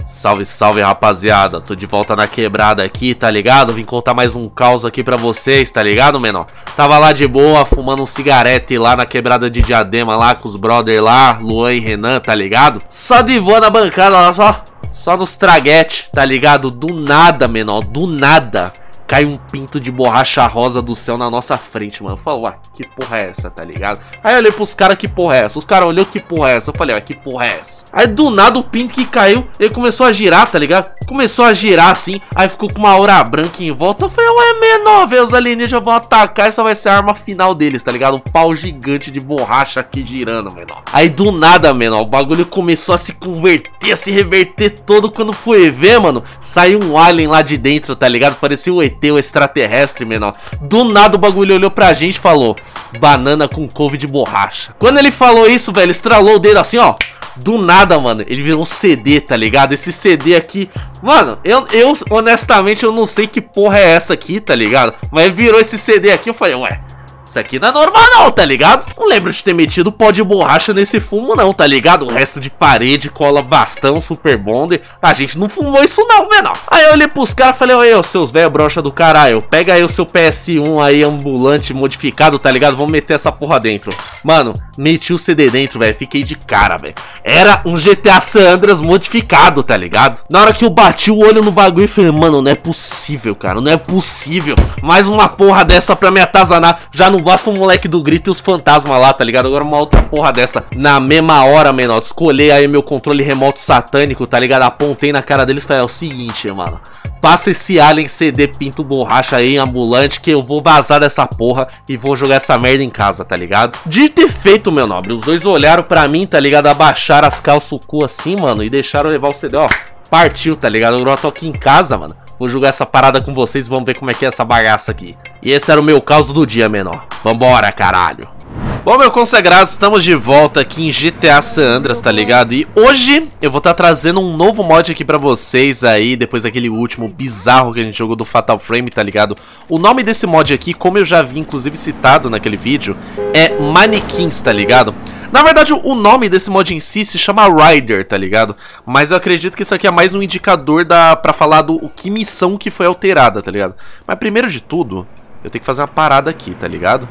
Salve, salve, rapaziada. Tô de volta na quebrada aqui, tá ligado? Vim contar mais um caos aqui pra vocês, tá ligado, menor? Tava lá de boa, fumando um cigarete lá na quebrada de Diadema, lá com os brother lá, Luan e Renan, tá ligado? Só de boa na bancada lá, só nos traguete, tá ligado? Do nada, menor, do nada cai um pinto de borracha rosa do céu na nossa frente, mano. Eu falo, ué, que porra é essa, tá ligado? Aí eu olhei pros caras, que porra é essa? Os caras olhou, que porra é essa? Eu falei, ué, que porra é essa? Aí do nada o pinto que caiu, ele começou a girar, tá ligado? Começou a girar assim, aí ficou com uma aura branca em volta. Eu falei, ué, menor, velho, os alienígenas vão atacar, essa vai ser a arma final deles, tá ligado? Um pau gigante de borracha aqui girando, menor. Aí do nada, menor, o bagulho começou a se converter, a se reverter todo. Quando foi ver, mano, saiu um alien lá de dentro, tá ligado? Parecia o ET, o extraterrestre, menor. Do nada o bagulho olhou pra gente e falou: banana com couve de borracha. Quando ele falou isso, velho, estralou o dedo assim, ó. Do nada, mano, ele virou um CD, tá ligado? Esse CD aqui, mano, eu honestamente eu não sei que porra é essa aqui, tá ligado? Mas virou esse CD aqui, eu falei, ué, isso aqui não é normal não, tá ligado? Não lembro de ter metido pó de borracha nesse fumo não, tá ligado? O resto de parede, cola, bastão, super bonder. A gente não fumou isso não, menor. Aí eu olhei pros caras e falei, ô, seus velho brocha do caralho, pega aí o seu PS1 aí, ambulante, modificado, tá ligado? Vamos meter essa porra dentro. Mano, meti o CD dentro, velho, fiquei de cara, velho. Era um GTA San Andreas modificado, tá ligado? Na hora que eu bati o olho no bagulho, eu falei, mano, não é possível, cara, não é possível. Mais uma porra dessa pra me atazanar. Já não basta o moleque do grito e os fantasmas lá, tá ligado? Agora uma outra porra dessa. Na mesma hora, menor, escolhi aí meu controle remoto satânico, tá ligado? Apontei na cara deles e falei, é o seguinte, mano, passa esse alien CD pinto borracha aí, ambulante, que eu vou vazar dessa porra e vou jogar essa merda em casa, tá ligado? De ter feito, meu nobre, os dois olharam pra mim, tá ligado? Abaixaram as calças o cu assim, mano, e deixaram levar o CD, ó. Partiu, tá ligado? Agora eu tô aqui em casa, mano. Vou jogar essa parada com vocês e vamos ver como é que é essa bagaça aqui. E esse era o meu caos do dia, menor. Vambora, caralho. Bom, meu consagrado, estamos de volta aqui em GTA San Andreas, tá ligado? E hoje eu vou estar trazendo um novo mod aqui pra vocês aí, depois daquele último bizarro que a gente jogou do Fatal Frame, tá ligado? O nome desse mod aqui, como eu já vi inclusive citado naquele vídeo, é Manequins, tá ligado? Na verdade, o nome desse mod em si se chama Rider, tá ligado? Mas eu acredito que isso aqui é mais um indicador pra falar do que missão que foi alterada, tá ligado? Mas primeiro de tudo, eu tenho que fazer uma parada aqui, tá ligado?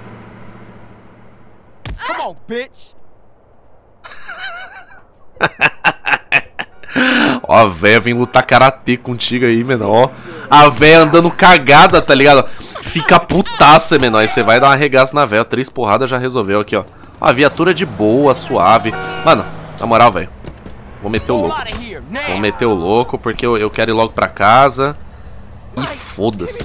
Come on, bitch. Ó, a véia vem lutar karatê contigo aí, menor. A véia andando cagada, tá ligado? Fica putaça, menor. Aí você vai dar uma arregaço na véia. 3 porradas já resolveu aqui, ó. A viatura de boa, suave. Mano, na moral, velho, vou meter o louco. Vou meter o louco porque eu quero ir logo pra casa. E foda-se.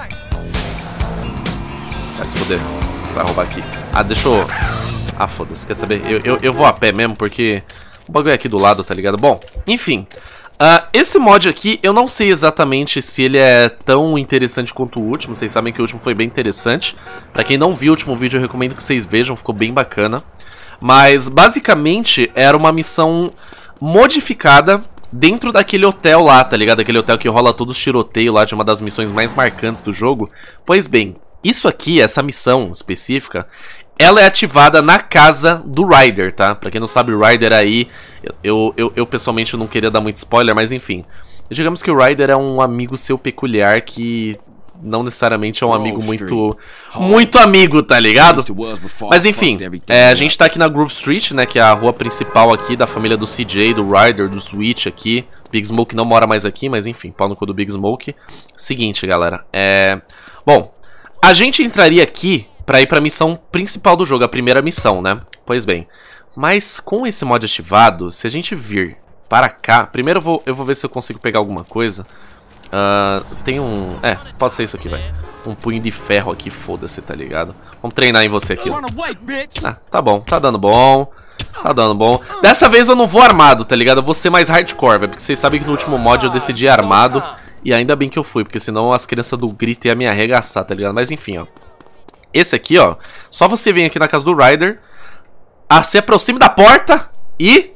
Vai se foder. Vai roubar aqui. Ah, deixa eu... Ah, foda-se, quer saber? Eu vou a pé mesmo porque o bagulho é aqui do lado, tá ligado? Bom, enfim. Esse mod aqui, eu não sei exatamente se ele é tão interessante quanto o último. Vocês sabem que o último foi bem interessante. Pra quem não viu o último vídeo, eu recomendo que vocês vejam, ficou bem bacana. Mas, basicamente, era uma missão modificada dentro daquele hotel lá, tá ligado? Aquele hotel que rola todos os tiroteios lá, de uma das missões mais marcantes do jogo. Pois bem, isso aqui, essa missão específica, ela é ativada na casa do Ryder, tá? Pra quem não sabe, o Ryder aí, eu pessoalmente não queria dar muito spoiler, mas enfim. Digamos que o Ryder é um amigo seu peculiar que não necessariamente é um amigo muito amigo, tá ligado? Mas enfim, a gente tá aqui na Grove Street, né? Que é a rua principal aqui da família do CJ, do Ryder, do Switch aqui. Big Smoke não mora mais aqui, mas enfim, pau no cu do Big Smoke. Seguinte, galera, bom, a gente entraria aqui pra ir pra missão principal do jogo, a primeira missão, né? Pois bem, mas com esse mod ativado, se a gente vir para cá... Primeiro eu vou ver se eu consigo pegar alguma coisa. Tem um... pode ser isso aqui, velho. Um punho de ferro aqui, foda-se, tá ligado? Vamos treinar em você aqui. Tá bom, tá dando bom. Tá dando bom. Dessa vez eu não vou armado, tá ligado? Eu vou ser mais hardcore, velho. Porque vocês sabem que no último mod eu decidi ir armado. E ainda bem que eu fui, porque senão as crianças do grito iam me arregaçar, tá ligado? Mas enfim, ó. Esse aqui, ó, só você vem aqui na casa do Ryder, se aproxime da porta e...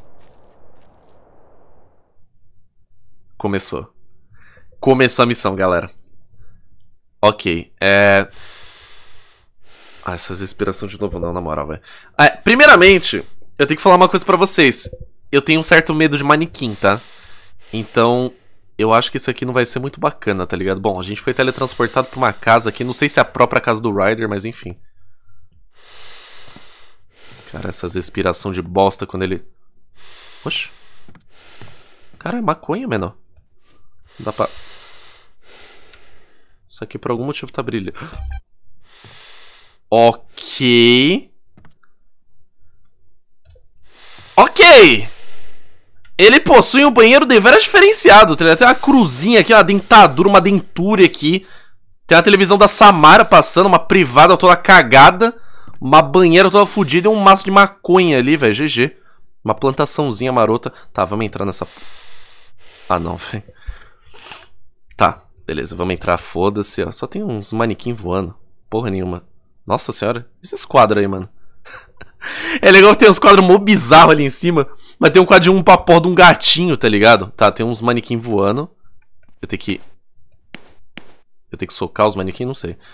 Começou a missão, galera. Ok, essas respirações de novo não, na moral, velho. Primeiramente, eu tenho que falar uma coisa pra vocês. Eu tenho um certo medo de manequim, tá? Então, eu acho que isso aqui não vai ser muito bacana, tá ligado? Bom, a gente foi teletransportado pra uma casa aqui. Não sei se é a própria casa do Ryder, mas enfim. Cara, essas respiração de bosta quando ele... Oxe. Cara, é maconha, menor. Não dá pra... Isso aqui por algum motivo tá brilhando. Ok. Ok. Ele possui um banheiro deveras diferenciado. Tem uma cruzinha aqui, uma dentadura, uma dentura aqui. Tem a televisão da Samara passando, uma privada toda cagada. Uma banheira toda fodida e um maço de maconha ali, velho. GG. Uma plantaçãozinha marota. Tá, vamos entrar nessa... Ah, não, velho. Tá, beleza, vamos entrar. Foda-se, ó. Só tem uns manequins voando. Porra nenhuma. Nossa senhora. Esses quadros aí, mano. É legal que tem uns quadros mó bizarros ali em cima. Mas tem um quadrinho pra porra de um gatinho, tá ligado? Tá, tem uns manequins voando. Eu tenho que socar os manequins? Não sei.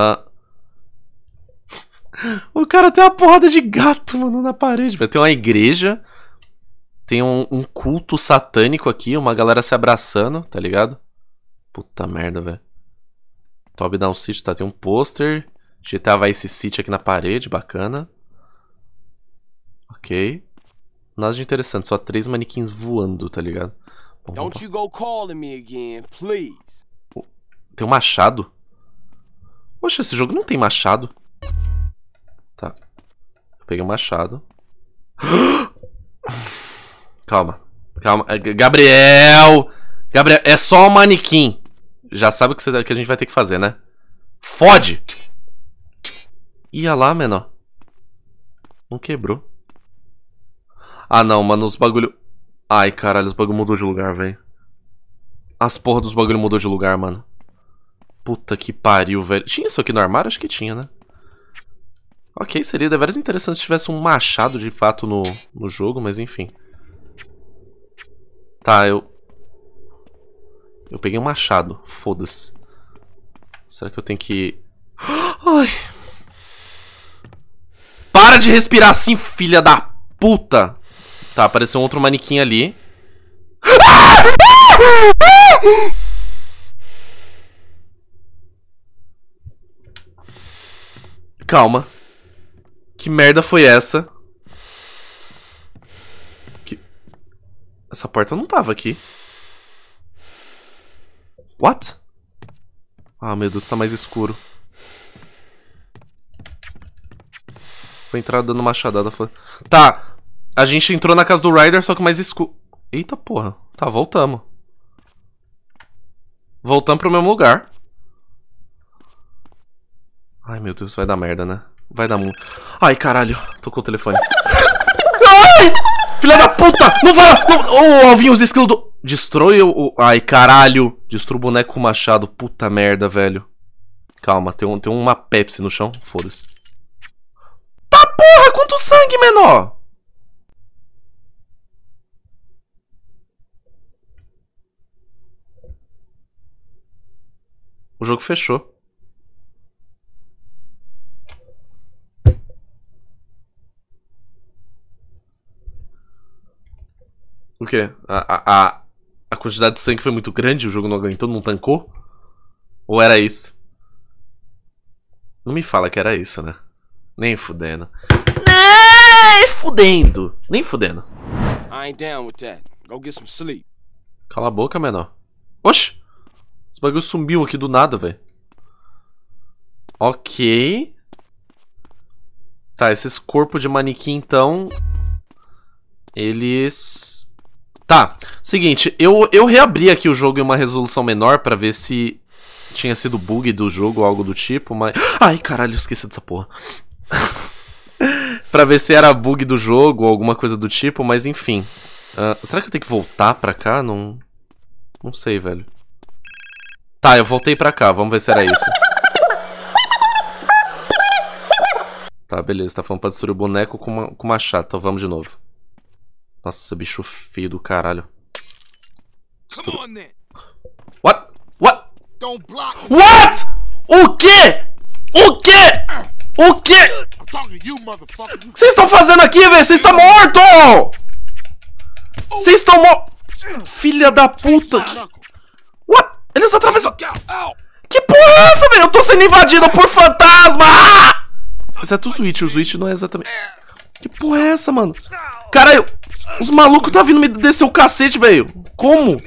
O cara tem uma porrada de gato, mano, na parede, velho. Tem uma igreja. Tem um culto satânico aqui. Uma galera se abraçando, tá ligado? Puta merda, velho. Top Down City, tá? Tem um pôster. GTA Vice City aqui na parede, bacana. Ok. Nada de interessante, só 3 manequins voando, tá ligado? Bom, Don't you go calling me again, please. Tem um machado? Poxa, esse jogo não tem machado. Tá. Eu peguei um machado. Calma. Calma. Gabriel! Gabriel, é só um manequim. Já sabe o que a gente vai ter que fazer, né? Fode! Ia lá, menor. Não quebrou. Ah, não, mano, os bagulho... Ai, caralho, os bagulho mudou de lugar, velho. As porra dos bagulho mudou de lugar, mano. Puta que pariu, velho. Tinha isso aqui no armário? Acho que tinha, né? Ok, seria deveras interessante se tivesse um machado de fato no jogo, mas enfim. Tá, eu peguei um machado. Foda-se. Será que eu tenho que... Ai. Para de respirar assim, filha da puta! Tá, apareceu um outro manequim ali. Calma. Que merda foi essa? Essa porta não tava aqui. What? Ah, meu Deus, tá mais escuro. Vou entrar dando machadada. Tá. A gente entrou na casa do Ryder, só que mais escuro. Eita porra. Tá, voltamos. Voltamos pro mesmo lugar. Ai, meu Deus, vai dar merda, né? Vai dar muito. Ai, caralho. Tocou o telefone. Ai! Filha da puta! Não vai! Ô, alvinho, os esquilos do... Destrói o... Ai, caralho. Destrua o boneco com o machado. Puta merda, velho. Calma, tem uma Pepsi no chão. Foda-se. Tá porra! Quanto sangue, menor! O jogo fechou. O quê? A quantidade de sangue foi muito grande, o jogo não aguentou, não tancou? Ou era isso? Não me fala que era isso, né? Nem fudendo. Nem fudendo! Nem fudendo. I ain't down with that. Go get some sleep. Cala a boca, menor. Oxi! Esse bagulho sumiu aqui do nada, velho. Ok. Tá, esses corpos de manequim, então... Eles... Tá, seguinte, eu reabri aqui o jogo em uma resolução menor pra ver se tinha sido bug do jogo ou algo do tipo, mas... Ai, caralho, esqueci dessa porra. Pra ver se era bug do jogo ou alguma coisa do tipo, mas enfim. Será que eu tenho que voltar pra cá? Não sei, velho. Tá, eu voltei pra cá, vamos ver se era isso. Tá, beleza, tá falando pra destruir o boneco com machado, então vamos de novo. Nossa, bicho feio do caralho. What? What? What? O quê? O quê? O quê? O que vocês estão fazendo aqui, velho? Vocês estão mortos! Vocês estão mortos! Filha da puta. What? Eles atravessaram. Que porra é essa, velho? Eu tô sendo invadido por fantasma. Exceto o Switch. O Switch não é exatamente... Que porra é essa, mano? Caralho, os malucos tá vindo me descer o cacete, velho. Como?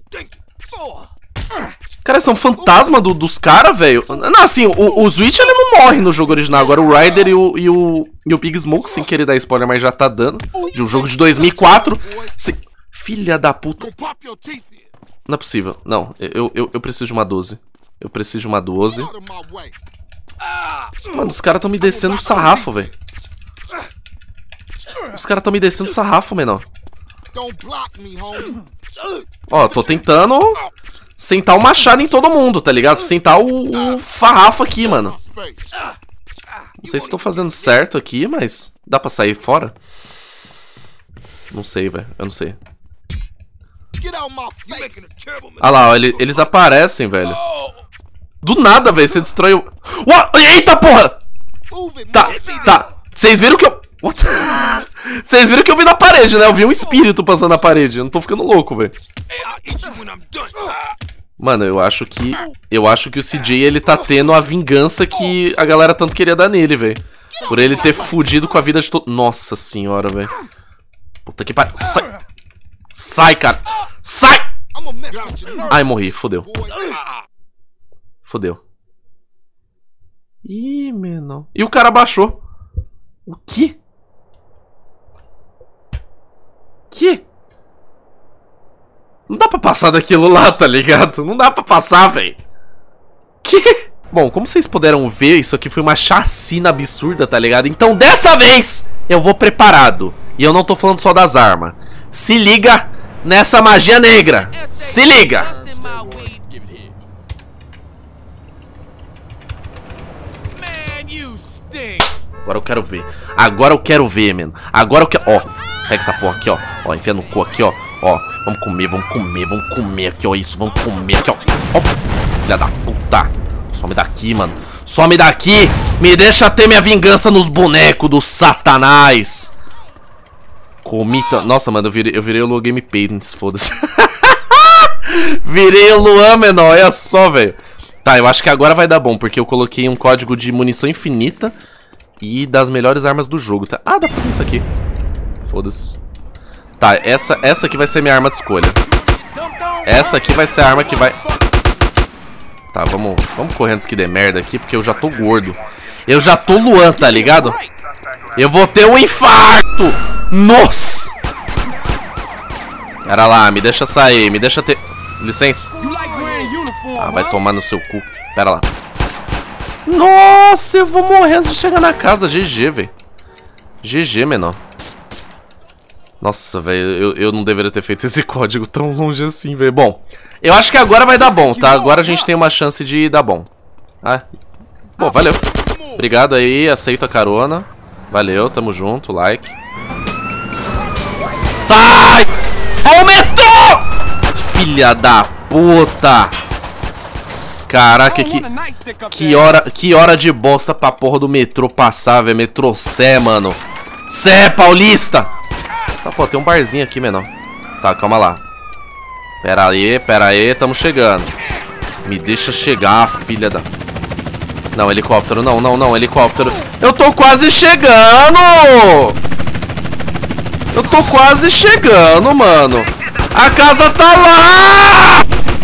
Cara, são fantasma dos caras, velho. Não, assim, o Switch ele não morre no jogo original. Agora o Ryder e o Big Smoke, sem querer dar spoiler, mas já tá dando. De um jogo de 2004. Filha da puta. Não é possível. Não, eu preciso de uma 12. Eu preciso de uma 12. Mano, os caras tão me descendo o sarrafo, velho. Os caras tão me descendo o sarrafo, menor. Ó, tô tentando sentar o machado em todo mundo, tá ligado? Sentar o farrafo aqui, mano. Não sei se tô fazendo certo aqui, mas dá pra sair fora? Não sei, velho. Eu não sei. Ah lá, ó, eles aparecem, velho. Do nada, velho, você destrói o... Eita, porra! Tá. Vocês viram que eu... Vocês viram que eu vi na parede, né? Eu vi um espírito passando na parede. Eu não tô ficando louco, velho. Mano, eu acho que o CJ, ele tá tendo a vingança que a galera tanto queria dar nele, velho. Por ele ter fudido com a vida de todo... Nossa senhora, velho. Puta que pariu. Sai! Sai, cara! Sai! Ai, morri. Fodeu. Fodeu. Ih, menor. E o cara baixou. O quê? Que? Não dá pra passar daquilo lá, tá ligado? Não dá pra passar, velho. Que? Bom, como vocês puderam ver, isso aqui foi uma chacina absurda, tá ligado? Então, dessa vez, eu vou preparado. E eu não tô falando só das armas. Se liga nessa magia negra. Se liga. Agora eu quero ver. Agora eu quero ver, mano. Agora eu quero... Ó, pega essa porra aqui, ó. Ó, enfia no cu aqui, ó. Ó, vamos comer aqui, ó. Isso, vamos comer aqui, ó. Ó, filha da puta. Some daqui, mano. Some daqui. Me deixa ter minha vingança nos bonecos do satanás. Comita... Nossa, mano, eu virei o Luan Game Paintings, foda-se. Virei o Luan, menor. Olha só, velho. Tá, eu acho que agora vai dar bom, porque eu coloquei um código de munição infinita e das melhores armas do jogo, tá? Ah, dá pra fazer isso aqui. Foda-se. Tá, essa aqui vai ser minha arma de escolha. Essa aqui vai ser a arma que vai... Tá, vamos correndo que dê merda aqui, porque eu já tô gordo. Eu já tô Luan, tá ligado? Eu vou ter um infarto! Nossa! Pera lá, me deixa sair, me deixa ter... Licença. Ah, vai tomar no seu cu. Pera lá. Nossa, eu vou morrer antes de chegar na casa. GG, velho. GG, menor. Nossa, velho, eu não deveria ter feito esse código tão longe assim, velho. Bom, eu acho que agora vai dar bom, tá? Agora a gente tem uma chance de dar bom. Ah, bom, valeu. Obrigado aí, aceito a carona. Valeu, tamo junto, like. Sai! Aumentou! Filha da puta! Caraca, que hora de bosta pra porra do metrô passar, velho. Metrô Sé, mano. Sé, paulista! Tá, pô, tem um barzinho aqui, menor. Tá, calma lá. Pera aí, tamo chegando. Me deixa chegar, filha da... Não, helicóptero, não, helicóptero. Eu tô quase chegando! Eu tô quase chegando, mano. A casa tá lá!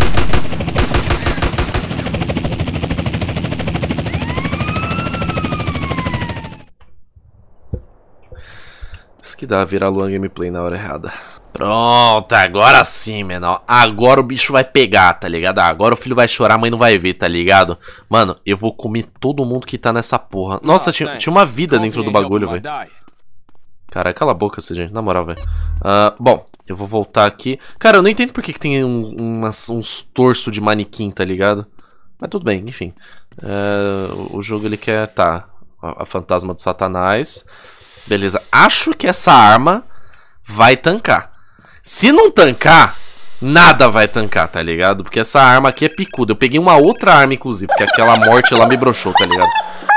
Isso que dá virar Luan gameplay na hora errada. Pronto, agora sim, menor. Agora o bicho vai pegar, tá ligado? Agora o filho vai chorar, a mãe não vai ver, tá ligado? Mano, eu vou comer todo mundo que tá nessa porra. Nossa, tinha uma vida dentro do bagulho, velho. Cara, cala a boca, gente, na moral, velho. Bom, eu vou voltar aqui. Cara, eu não entendo por que tem uns torsos de manequim, tá ligado? Mas tudo bem, enfim. O jogo, ele quer... Tá, a fantasma do satanás. Beleza, acho que essa arma vai tancar. Se não tancar, nada vai tancar, tá ligado? Porque essa arma aqui é picuda. Eu peguei uma outra arma, inclusive, porque aquela morte lá me broxou, tá ligado?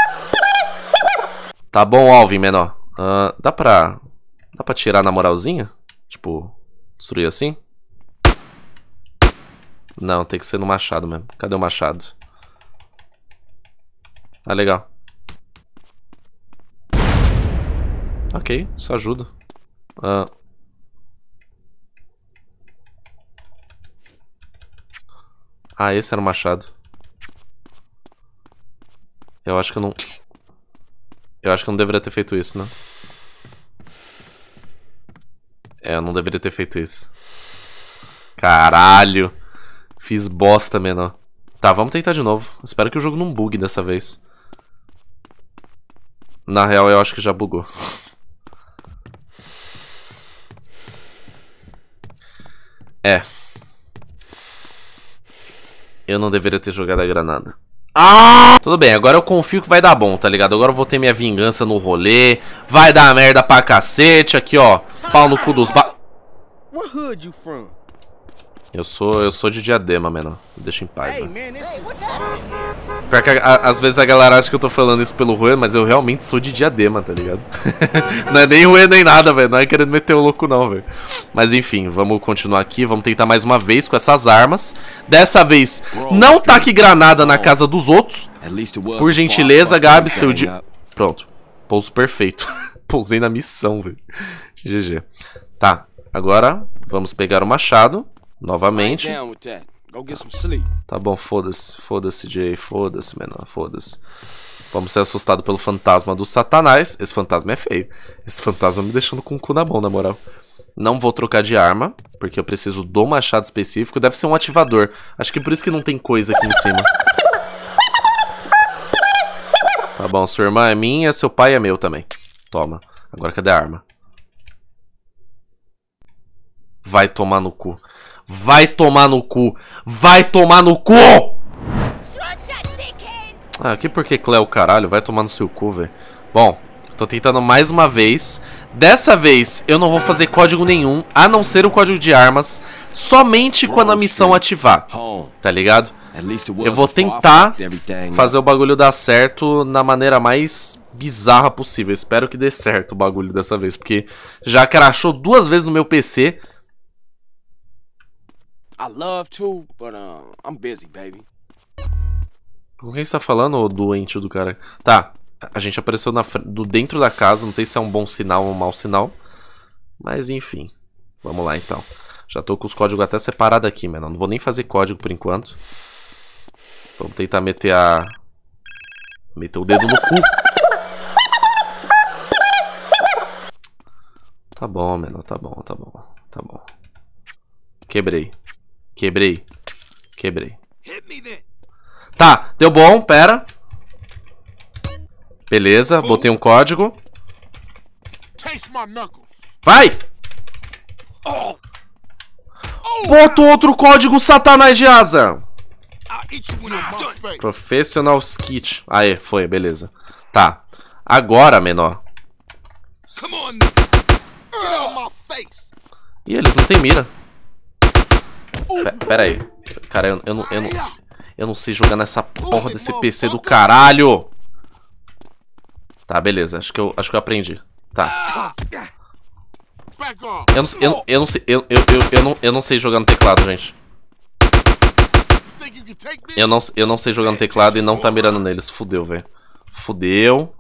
Tá bom, Alvin, menor. Dá pra tirar na moralzinha? Tipo, destruir assim? Não, tem que ser no machado mesmo. Cadê o machado? Ah, legal. Ok, isso ajuda. Ah, esse era o machado. Eu acho que eu não... Eu acho que eu não deveria ter feito isso, né? É, eu não deveria ter feito isso. Caralho. Fiz bosta, menor. Tá, vamos tentar de novo. Espero que o jogo não bugue dessa vez. Na real, eu acho que já bugou. É. Eu não deveria ter jogado a granada. Ah! Tudo bem, agora eu confio que vai dar bom, tá ligado? Agora eu vou ter minha vingança no rolê. Vai dar merda pra cacete. Aqui, ó. Pau no cu dos What hood you from? Eu sou de Diadema, menor. Me deixa em paz, né? Pior que às vezes a galera acha que eu tô falando isso pelo Rui, mas eu realmente sou de Diadema, tá ligado? Não é nem Rui nem nada, velho. Não é querendo meter o louco não, velho. Mas enfim, vamos continuar aqui. Vamos tentar mais uma vez com essas armas. Dessa vez, não taque granada na casa dos outros. Por gentileza, Gabi, seu dia... Pronto. Pouso perfeito. Pousei na missão, velho. GG. Tá, agora vamos pegar o machado. Novamente. Tá bom, foda-se. Foda-se, Jay. Foda-se, menor. Foda-se. Vamos ser assustados pelo fantasma do Satanás. Esse fantasma é feio. Esse fantasma me deixando com o cu na mão, na moral. Não vou trocar de arma, porque eu preciso do machado específico. Deve ser um ativador. Acho que por isso que não tem coisa aqui em cima. Tá bom, sua irmã é minha, seu pai é meu também. Toma. Agora cadê a arma? Vai tomar no cu. Vai tomar no cu. Vai tomar no cu! Ah, aqui porque Cleo, caralho. Vai tomar no seu cu, velho. Bom, tô tentando mais uma vez. Dessa vez eu não vou fazer código nenhum, a não ser o código de armas, somente quando a missão ativar. Tá ligado? Eu vou tentar fazer o bagulho dar certo na maneira mais bizarra possível. Espero que dê certo o bagulho dessa vez, porque já crashou 2 vezes no meu PC. I love to, but I'm busy, baby. Com quem você tá falando, ô doente do cara? Tá, a gente apareceu dentro da casa. Não sei se é um bom sinal ou um mau sinal, mas enfim. Vamos lá então. Já tô com os códigos até separados aqui, mano. Não vou nem fazer código por enquanto. Vamos tentar meter o dedo no cu. Tá bom, mano. Tá bom, tá bom. Tá bom. Quebrei. Quebrei. Tá, deu bom, pera. Beleza, botei um código. Vai! Bota outro código, Satanás de asa. Professional Skit. Aê, foi, beleza. Tá, agora, menor. Ih, eles não tem mira. Pera aí. Cara, eu não sei jogar nessa porra desse PC do caralho. Tá, beleza. Acho que eu aprendi. Tá. Eu não sei jogar no teclado, gente. Eu não sei jogar no teclado e não tá mirando neles. Fudeu, velho. Fudeu.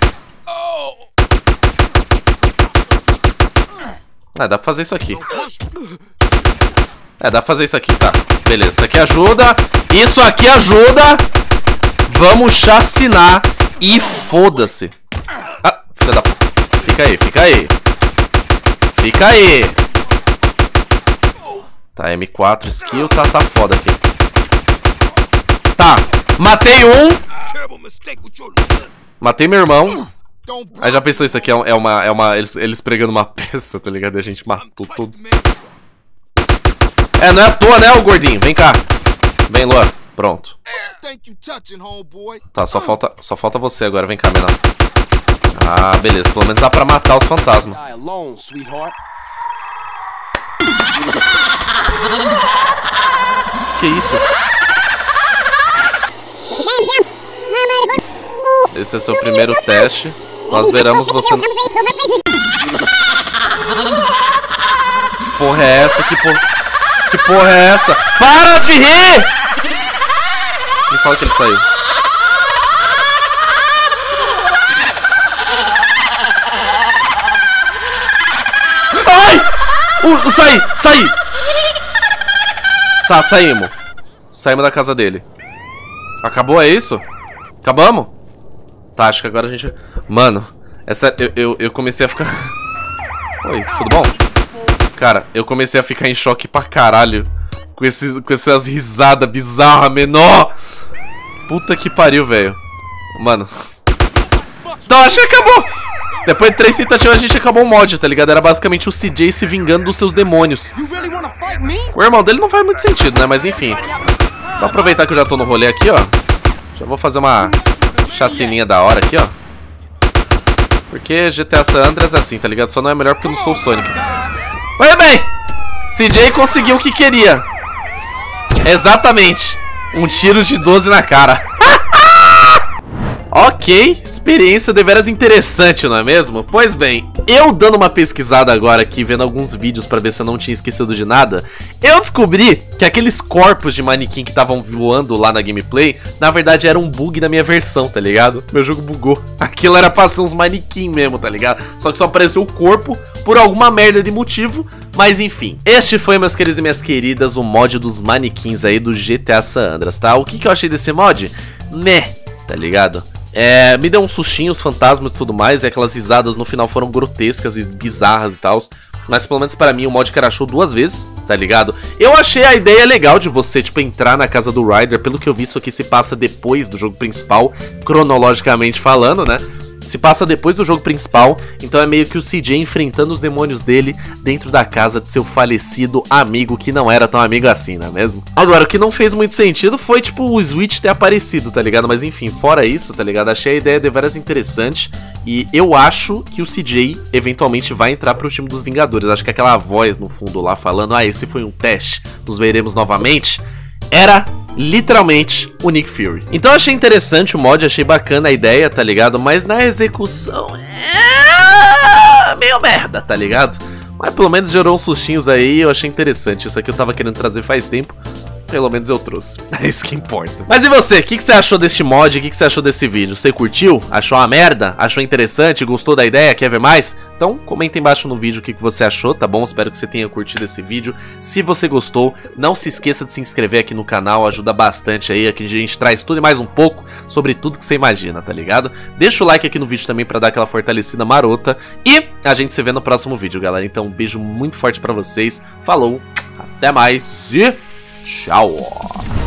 Ah, dá pra fazer isso aqui. É, dá pra fazer isso aqui, tá. Beleza, isso aqui ajuda. Isso aqui ajuda. Vamos chacinar. E foda-se. Ah, filha da puta. Fica aí, fica aí. Fica aí. Tá, M4 skill, tá foda aqui. Tá, matei um. Matei meu irmão. Aí já pensou, isso aqui é uma eles pregando uma peça, tá ligado? E a gente matou todos. É, não é à toa, né, o gordinho? Vem cá. Vem, Luan. Pronto. Tá, só falta você agora. Vem cá, menor. Ah, beleza. Pelo menos dá pra matar os fantasmas. Que isso? Esse é seu primeiro teste. Nós veremos você... Que porra é essa? Que porra... Que porra é essa? Para de rir! Me fala que ele saiu. Ai! Saí! Tá, saímos. Saímos da casa dele. Acabou, é isso? Acabamos? Tá, acho que agora a gente... Mano, eu comecei a ficar... Oi, tudo bom? Cara, eu comecei a ficar em choque pra caralho com essas risadas bizarras, menor. Puta que pariu, velho. Mano. Então, acho que acabou. Depois de 3 tentativas a gente acabou o mod, tá ligado? Era basicamente o CJ se vingando dos seus demônios. O irmão dele não faz muito sentido, né? Mas enfim. Vou aproveitar que eu já tô no rolê aqui, ó. Já vou fazer uma chacininha da hora aqui, ó. Porque GTA San Andreas é assim, tá ligado? Só não é melhor porque eu não sou o Sonic. Olha bem! CJ conseguiu o que queria. Exatamente. Um tiro de 12 na cara. Ok, experiência deveras interessante, não é mesmo? Pois bem, eu dando uma pesquisada agora aqui, vendo alguns vídeos pra ver se eu não tinha esquecido de nada, eu descobri que aqueles corpos de manequim que estavam voando lá na gameplay, na verdade era um bug da minha versão, tá ligado? Meu jogo bugou. Aquilo era pra ser uns manequim mesmo, tá ligado? Só que só apareceu o corpo por alguma merda de motivo, mas enfim. Este foi, meus queridos e minhas queridas, o mod dos manequins aí do GTA San Andreas, tá? O que eu achei desse mod? Né, tá ligado? Me deu um sustinho, os fantasmas e tudo mais, e aquelas risadas no final foram grotescas e bizarras e tal. Mas pelo menos pra mim o mod crashou 2 vezes, tá ligado? Eu achei a ideia legal de você, tipo, entrar na casa do Ryder. Pelo que eu vi, isso aqui se passa depois do jogo principal, cronologicamente falando, né? Se passa depois do jogo principal, então é meio que o CJ enfrentando os demônios dele dentro da casa de seu falecido amigo, que não era tão amigo assim, não é mesmo? Agora, o que não fez muito sentido foi, tipo, o Switch ter aparecido, tá ligado? Mas enfim, fora isso, tá ligado? Achei a ideia deveras interessante e eu acho que o CJ eventualmente vai entrar pro time dos Vingadores. Acho que aquela voz no fundo lá falando, ah, esse foi um teste, nos veremos novamente, era... literalmente o Nick Fury. Então eu achei interessante o mod, achei bacana a ideia, tá ligado? Mas na execução é meio merda, tá ligado? Mas pelo menos gerou uns sustinhos aí e eu achei interessante. Isso aqui eu tava querendo trazer faz tempo. Pelo menos eu trouxe. É isso que importa. Mas e você? O que você achou deste mod? O que você achou desse vídeo? Você curtiu? Achou uma merda? Achou interessante? Gostou da ideia? Quer ver mais? Então comenta embaixo no vídeo o que você achou, tá bom? Espero que você tenha curtido esse vídeo. Se você gostou, não se esqueça de se inscrever aqui no canal. Ajuda bastante aí. Aqui a gente traz tudo e mais um pouco sobre tudo que você imagina, tá ligado? Deixa o like aqui no vídeo também pra dar aquela fortalecida marota. E a gente se vê no próximo vídeo, galera. Então um beijo muito forte pra vocês. Falou, até mais e... tchau!